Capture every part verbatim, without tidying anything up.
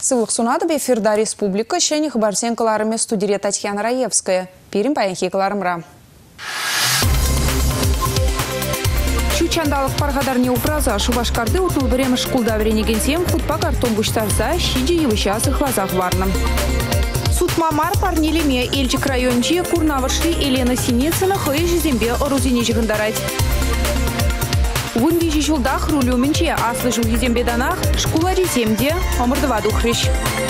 Сывлық сунады эфирда республика шені хабарсен кыларыме студия Татьяна Раевская. Пирим паянхи кыларымра. Чучандалық паргадарне упраза Шубашкарды утнул время шкулда вренегенсем худпа картон буштарза щиди евыщасы хлазах варным. Судмамар парнилеме Эльчик райончи Курнавышли Елена Синицына хыйжи зембе орузине жигандарать. Вунги жужулдах рулюменче аслы жулги зембе данах шкулари земде омырдыва духрыш.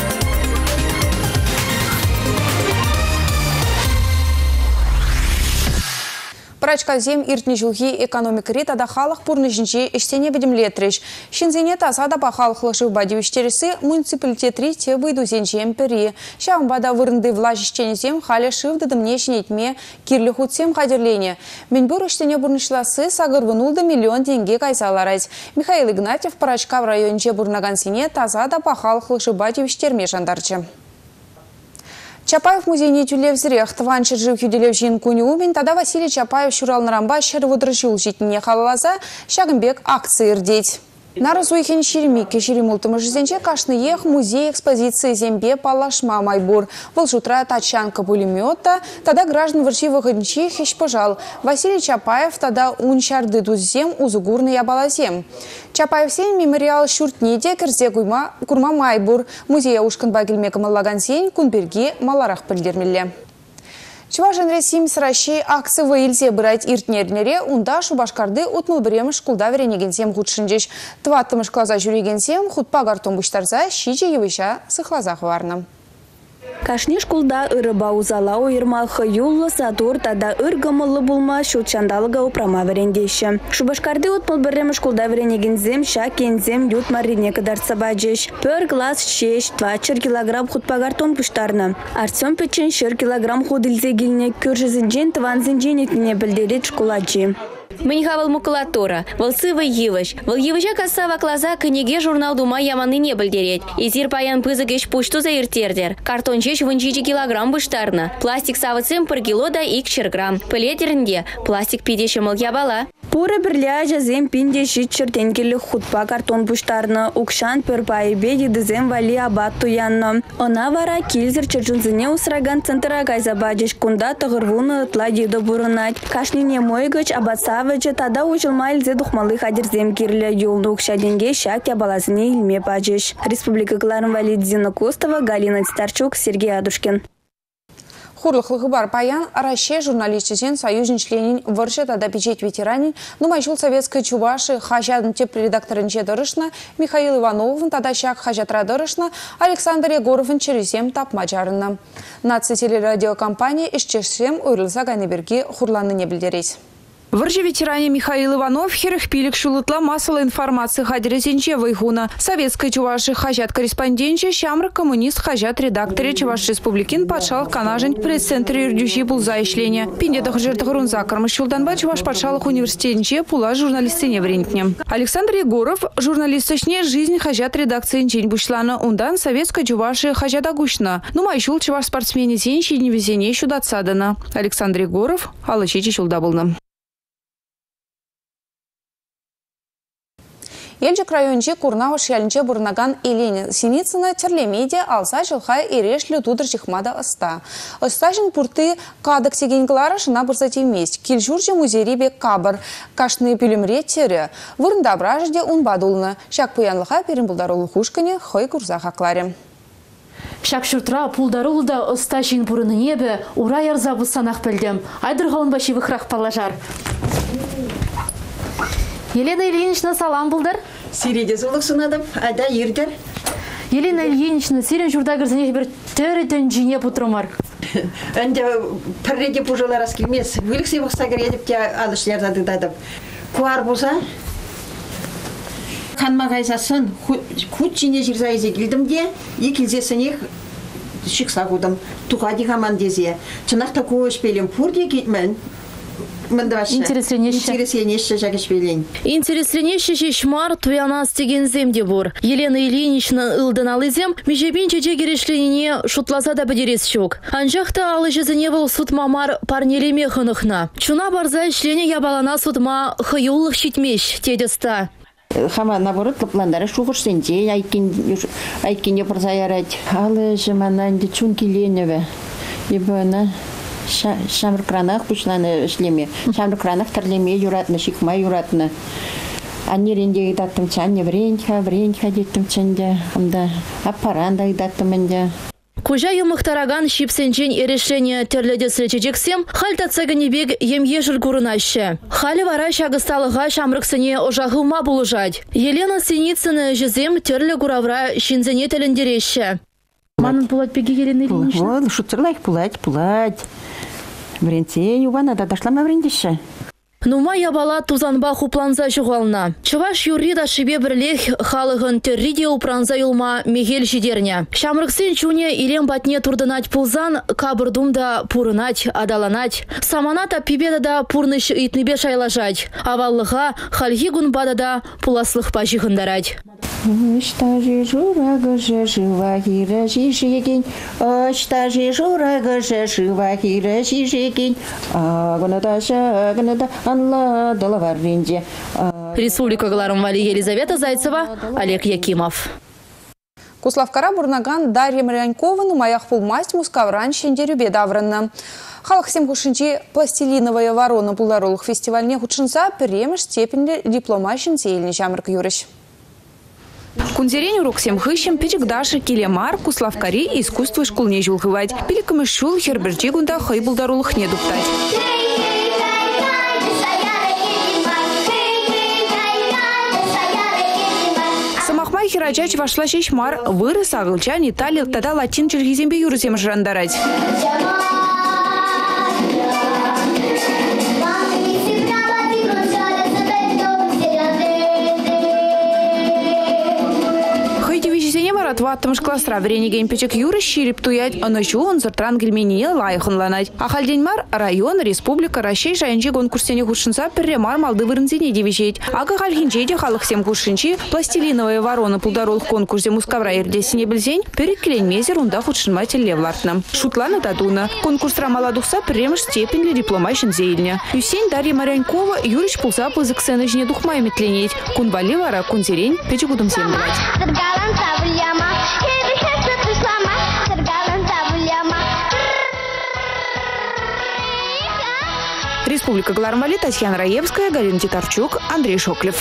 Парачка зем иртни жулги экономика рета да халах пурны жинчи иштене бедем летреш. Шинзене тазада па халах лышы бадивиштересы муниципалитетри те выйду зенчем пери. Шам бада вырынды влаж иштене зем халя шывды дымне шинетме кирлі худсем хадерлене. Менбур иштене бурнышласы сагыр вынулды миллион деньги кайсаларайз. Михаил Игнатьев парачка в районче бурнаган сине тазада па халах лышы бадивиштерме жандарчы. Чапаев музейне тюлевзірех тыванчы жив юделев жин куни умен, тада Василий Чапаев шурал нарамба шәрі выдрыжыл житіне халалаза, шагымбек акции ирдеть. Наразуйхен шеремике шеремултымы жизенче кашны ех музей экспозиции зембе палашма майбур. Был жутра тачанка пулемета, тогда граждан варчивых инчи хищ пожал. Василий Чапаев тогда унчарды дузем узугурный абалазем. Чапаев сень мемориал шуртниде керзе курма майбур. Музея ушкан багельмека малаган сень кунберги маларах пыльдермелле. Чувашын ресим сращей акции выилзе брать иртнернере, унда Шубашкарды утнул бремы шкулда веренегенсем худшынжеш. Тваттымыш клаза жүрегенсем худпа гартон буштарза щиче евыша сыхлазах варным. Кашни шкулда ырыба узала уйырма хыюлы сатур тада ыргымылы булма шутчандалыга упрама верендеші. Шубашкарды утмыл бірремі шкулда веренегензем ша кензем ют марине кадарца баджеш. Пөр глаз шеш, двадцать килограмм худпагартон пуштарны. Артем печен шыр килограмм худылзе гильне күржізінжен тванзінжен етіне білдерет шкуладжи. Мынхавал макулатура, волсывый евыш. Вол евыша кассава клаза книге журнал дума яманы не бельдереть. Изир паян пызыгеш пушту за иртердер. Картончеш вынчичи килограмм быштарна. Пластик савыцем пыр кило да икшер грамм. Пылетерінде пластик пидеші мыл ябала. Пуры бірля жазем пинде житчер тенгелі худпа картон буштарны. Укшан пөр пайбе едізем вали абат туянны. Она вара килзер чыржынзыне усраган центра гайзабадеш кунда тығырвуны ытла деді бұрынат. Кашнине мойгыч абатсавычы тада учылма илзе духмалы хадерзем кирлі юлны укшаденге шак ябалазыне илме бадеш. Республика Кларын Валидзина Костова, Галина Титарчук, Сергей Адушкин. Хурлыхлығы бар паян, Араше журналистчесен союзен членин выршет ада печет ветеранин, но майшул советской Чуваши хажадын теп редакторынче дырышна, Михаил Ивановын тада шак хажатра дырышна, Александр Егоровын чересем тап мачарынна. Нация телерадиокомпания ишчешсем уйрылса гайнеберги хурланы не білдерейс. Выржи ветеране Михаил Иванов херых пилик шулытла массовой информации хадерезенче вайгуна. Советской Чуваши хажат корреспонденче, шамры коммунист хажат редакторе Чуваш Республикин патшалық канажен пресс-центре юрдюши был заишление. Пиндедах жертахрун закармы шулданба Чуваш патшалық университетенче пула журналистине врентне. Александр Егоров журналисточне жизнь хажат редакции инчень бушлана. Ундан Советской Чуваши хажат агушна. Ну майшул Чуваш спортсмене зенчи не везение щуда цадана. Александр Егоров алычичи шулдабылна. Елжик районче Курнавыш ялінче бұрнаган Елена Синицына терлемеде алса жылхай ерешлі тудыр жихмада ыста.Ыстажын пұрты кадық сегенгілары шына бұрзат емес. Келжурже музейребе кабыр. Кашны пүлімре тері. Вырында бражде ұн бадулны. Шак пуянлыға перін бұлдарулы хушкіне хой күрза хақлары. Шак шуртра пулдарулда ыстажын бұрыны небі ура ярза бұсанақ білдім. Айдырғалын баши вықрақ палажар. Елена Ильинична, салам бұлдар. Сиреде зулық сынадым, айда ердер. Елена Ильинична, сирен журдагырзіне бір түрітін жіне бұтырмар. Әнде пірреде бұжылар аскелмес. Віліксе бұқсагыр едіп те алышлар дадыдадым. Куар болса, қанма қайсасын, құт жіне жүрзайзе келдім де, екілзесіне шықса қудым. Туғади қаман дезе. Чынақта көш белем пұрде кетмен. Интересленеші Интересленеші шешмар туянас деген земде бұр. Елена Ильинична ылдын алызем, межебен чеже керешленіне шутласа да бідерес шок. Анжақта алы жезіне бұл сутмамар парнелеме хынықна. Чуна барза ішлене ябалана сутма хыюлық шитмеш, тедеста. Хама наоборот лапландары шуғыш сенде айкине прозаярать. Алы жемана инде чун киленеве. Ибо она шамркранах пучланы шлеме. Шамркранах тарлеме юратны, шикма юратны. Они ренде идаттым чанне вреньха, вреньха деттім чанде. Амда аппаранда идаттым энде. Кужа юмықтараган шипсенчен решение терледесілі чечексем, хальта цеганебег ем ежір күрінашы. Халі вара шағысталыға шамрықсыне ожағылма бұлыжад. Елена Синицыны жезем терлі күравра шинзене тіліндереші. Манын пулать пеге Елена Ильинична? Вот, шутерлайх пулать, пулать. Вренце ювана да дошлама врендеші. Нума ябала тузанба хупланза жуғална. Чываш юрида шибе бірлех халығын терриде упранза юлма мегел жидерня. Шамрықсын чуне илем батне турдынать пулзан, кабырдумда пурынать, адаланать. Саманата пибедада пурныш итнебе шайлажать. Аваллыға хальги гунбадада пуласлық пажығындарать. Очта же журага же жива хира жижегень, очта же журага же жива хира жижегень, агнада шагнада анла долаваринде. Республика Галарымвали, Елизавета Зайцева, Олег Якимов. Куславкара бурнаган Дарья Марянькова нумаях пулмасть мускавран шендерюбе давранна. Халық сем хушинчи пластилиновая ворона пулдаролых фестивальне худшинса перемеш степенде диплома шензейльни жамрк юрыш. Кунзерень урок сем хыщем печек Даша Келемар Куславкари искусство школне жулхывать. Пиликам шул херберджи гунда хай булдарулых не дуптать. Самахмай хираджач вошла шешмар вырыс агылчан Италия тада латин чергизембе юрысем жрандарать. Атваттымыш классра вренеген печек юры ширип туять, а ночу он зартран гельменине лайхынланать. А хальденмар район, республика, Россия жайынче конкурсене хушинса перремар малды вырынзене девичеть. Ага хальхинчеде халық сем хушинчи пластилиновая ворона пулдаролых конкурсе мускавра ердесіне білзень перекелен мезер унда хушинматель левлартна. Шутлана татуна. Конкурсра маладухса перремаш степень для дипломашин зейльня. Юсень Дарья Марянькова юрич пулса пызык сенежне духмай метленеть. Кунвали вара кунзерень печек удом землевать. Республика Галарымвали, Татьяна Раевская, Галина Титарчук, Андрей Шоклев.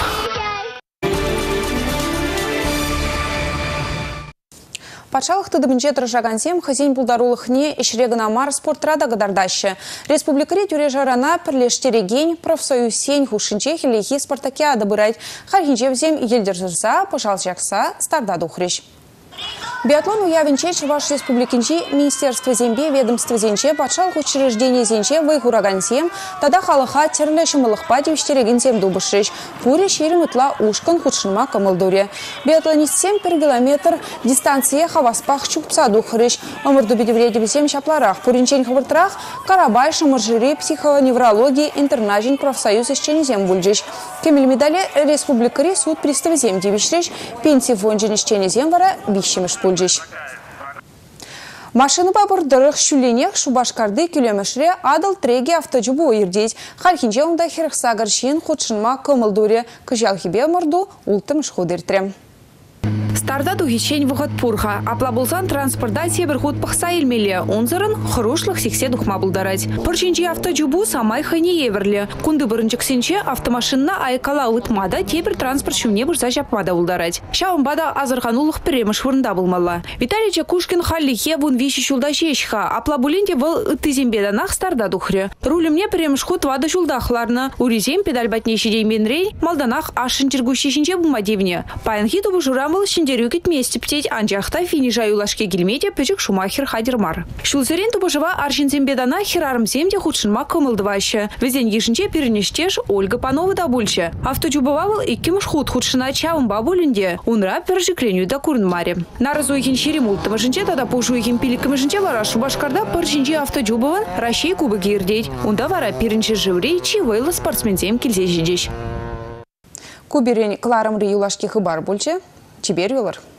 Патшалық тыдымынче тұржағансем хазин бұлдарулықне ішрегінамар спортрада гадардашы. Республикари тюре жарана пірлештереген профсоюз сень хушинче хилехи спартакиада бұрайд. Хархинче взем елдерзірса, пожал жақса, старда духреш. Биатлон уявенче Чуваш республикинчи Министерство зембе ведомство зенче патшалық учреждение зенче вайхурагансем тада халыха терлі шымылықпа девштереген зем дубышыш. Пуре шерім ұтла ушкан худшынма камылдуре. Биатлонистсем пер километр дистанция хаваспах чупца духрыш. Омырду бедевреде зем шапларах. Пуринчен хвыртрах Карабай шамыржири психоневрологии интернажин профсоюз ищен зем бульджиш. Кемель медали республикари суд пристав зем девишрыш. Пенсии фонжен ищен зем вара бищемеш пульджиш. Машины бабыр дырых шүленех Шубашкарды километре адал треге автоджубу ирдеть. Хальхинче унда херхсагаршин худшынма кымылдуре. Кыжалхибе морду ултым шхудыртрем. Старда духичень выход пурха, а плабулсан транспорта север худ пахса илмеле, онзырын хрушлых сиксе духма булдарать. Порчинчи автоджубу самай хайне еверле. Кунды бырынчык сенче автомашинна айкала утмада тепер транспорт шумне бұрса жапмада булдарать. Шаумбада азырханулых перемыш вырында булмала. Виталий Чакушкин халлихе вун вещи шулда шешха, а плабулинде был тызембеданах старда духре. Рулемне перемыш худ вада шулдахларна. Уризем педаль батнейши дейменрей, малданах ашын чергущешинче бумадивне. Паянхиту бужурам был Рюкет вместе птеть анжахта финиша юлашке гельмете печек Шумахер хадермар. Шулзерин тубажева аршинзем бедана херарм земде худшинма кымылдываще. Везень ешинче перенештеш Ольга Панова да бульче. Автоджубовал и кимуш худ худшина чавым бабулинде. Унра пержикленю да курнмаре. На разуихин шеремул тамашинче тада пушуихин пиликамашинче вара Шубашкарда паршинче автоджубован Рашей кубок ердеть. Унда вара перенче живрей чивейла спортсмензем кильзе жидещ. Куберень Кларам ри юлашки хыбар бульче. Чибер юлар.